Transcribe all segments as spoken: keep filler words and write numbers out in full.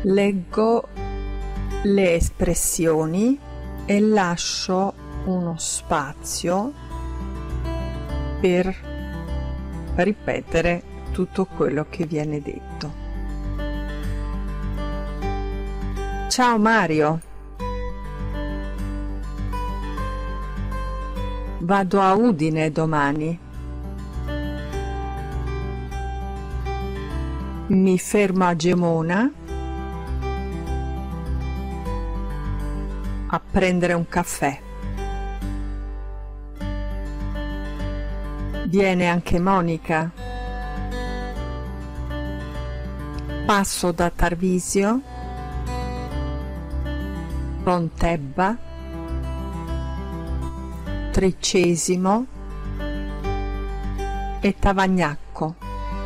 Leggo le espressioni e lascio uno spazio per ripetere tutto quello che viene detto. Ciao Mario. Vado a Udine domani. Mi fermo a Gemona a prendere un caffè. Viene anche Monica. Passo da Tarvisio, Pontebba, Tricesimo e Tavagnacco.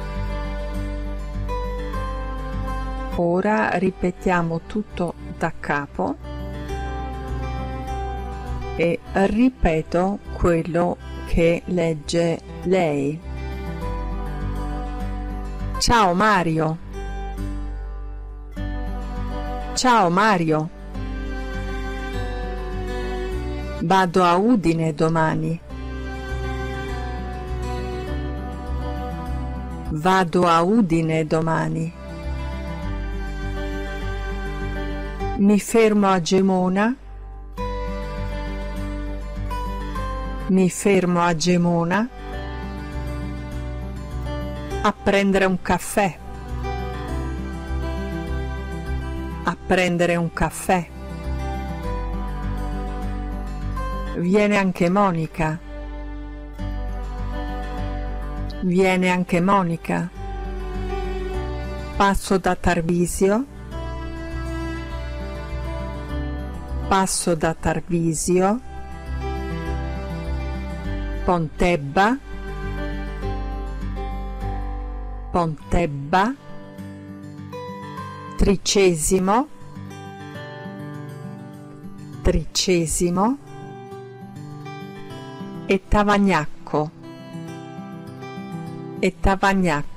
Ora ripetiamo tutto da capo e ripeto quello che legge lei. Ciao Mario. Ciao Mario. Vado a Udine domani. Vado a Udine domani. Mi fermo a Gemona. Mi fermo a Gemona a prendere un caffè. A prendere un caffè. Viene anche Monica. Viene anche Monica. Passo da Tarvisio. Passo da Tarvisio, Pontebba, Pontebba, Tricesimo, Tricesimo e Tavagnacco, e Tavagnacco.